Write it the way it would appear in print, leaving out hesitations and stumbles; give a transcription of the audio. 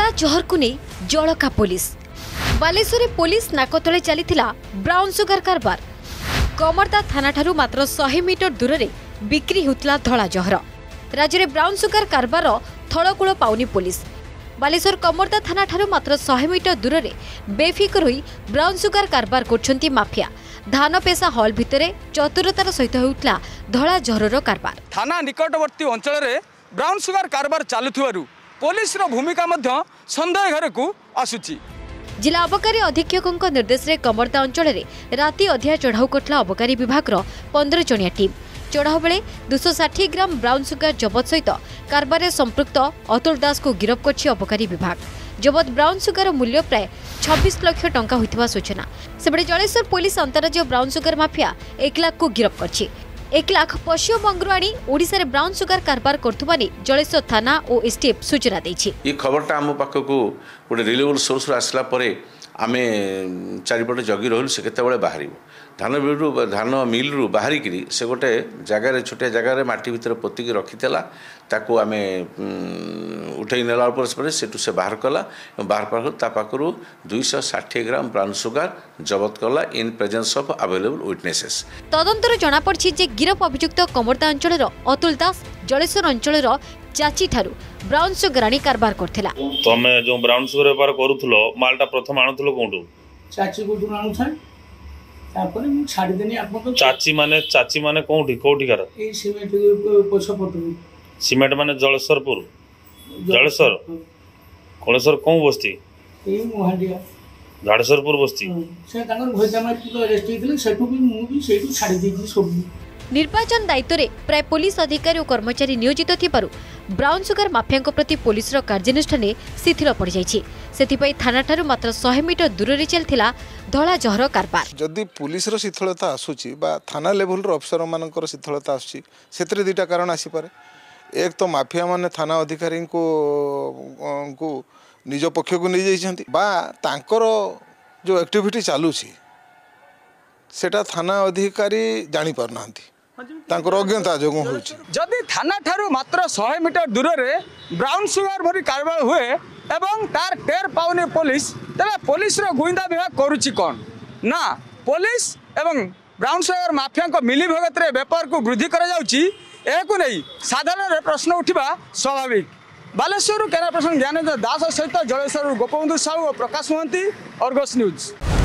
जहर को नहीं जलका पुलिस बालेश्वर पुलिस नाकतले चली ब्राउन सुगर कारबार कमरदा थाना ठारू मात्र 100 मीटर दूर में बिक्री होता धला जहर राज्य में ब्राउन सुगर कारबार थलकूल पाउनी पुलिस बालेश्वर कमरदा थाना ठारू मात्र 100 मीटर दूर में बेफिकर होई ब्राउन सुगर कारबार करछंती माफिया धान पेशा हल भितर चतुरतार सहित होउतला धला जहरर कारबार थाना निकटवर्ती अंचल में ब्राउन सुगर कारबार चालुथिबारु पुलिस रो भूमिका मध्य संदेह घर को आसुची। जिला अबकारी अधीक्षक निर्देश में कमरदा अंचल में राति अधिया चढ़ाऊ करथिला अबकारी विभाग 15 जणिया टीम चढ़ाऊ बेले 260 ग्राम ब्राउन सुगर जबत सहित कारबार संपृक्त अतुल दास को गिरफ्त करछि अबकारी विभाग। जबत ब्राउन सुगर मूल्य प्राय 26 लाख टंका होइथिबा सूचना। सेबडे जलेश्वर पुलिस अंतरराज्य ब्राउन सुगर माफिया 1 लाख को गिरफ्त करछि। 1 लाख पश्चिमबंगरू आनी ओडिशा रे ब्राउन सुगर कारबार करथुबानी जलेश्वर थाना और एसटीएफ सूचना दैछि। ये खबरटा आम पाखक गोटे रिलेबल सोर्स आसला परे आमे चारिपटे जगी रहलु से केतेबेले बाहरिबो धान मिल रु बाहरिकी से गोटे जगार छोटिया जगार माटी भितर पोतिकी रखीला ताकू आमे उठे नेला सेठू से बाहर कला बाहर पाखर 260 ग्राम ब्राउन सुगर जबत कला in presence of available witnesses. तदंतर जना पड़छि जे गिरफ अभियुक्त कमरदा अंचल अतुल दास जलेश्वर अंचल चाची ठारू ब्राउन सुगर आनी कारबार करथिला। तमे जो ब्राउन सुगर व्यापार करूथलो मालटा प्रथम आनुथलो कोंटू चाची कोठू आनुथाय तापर मु छाडी देनी आपन तो चाची माने कोठी कर ए सीमेंट पछपटू सीमेंट माने जलेश्वरपुर जलेश्वर कोलेश्वर कोन बस्ती ए मोहाडिया झाड़ेश्वरपुर बस्ती से तांगर भोजा मार को अरेस्ट हेतिले सेठू भी मु भी सेठू छाडी देती सब। निर्वाचन दायित्व में प्राय पुलिस अधिकारी और कर्मचारी नियोजित थिबारु ब्राउन सुगर माफिया प्रति पुलिस कार्यानुष्ठान शिथिल पड़ जाइछि। सेथिपई थाना ठारू मात्र 100 मीटर दूर रे चलथिला धला जहर कारबार। जदि पुलिस रो शिथिलता आसुची बा थाना लेवल रो अफसर मानकर शिथिलता आसुची सेतरे दुटा कारण आसी पारे। एक तो माफिया माने थाना अधिकारी को निज पक्ष को नहीं जाइछंती बा तांकर जो एक्टिविटी चालुची सेटा थाना अधिकारी जानि पारनांती तांकर अज्ञता जोगु होउची। जदि थाना ठारू मात्र 100 मीटर दूर में ब्राउन सुगर भरी कारबार हुए एवं तार टेर पाउनी पुलिस तबे पुलिस रो गुइंदा विभाग करूची कोन ना पुलिस एवं ब्राउन सुगर माफिया को मिली भगत रे व्यापार को वृद्धि करा जाउची एको नहीं साधारण प्रश्न उठिबा स्वाभाविक। बालेश्वर कैमरा पर्सन ज्ञानेन्द्र दास सहित जलेश्वर गोपबंधु साहू और प्रकाश महंती अर्गस न्यूज।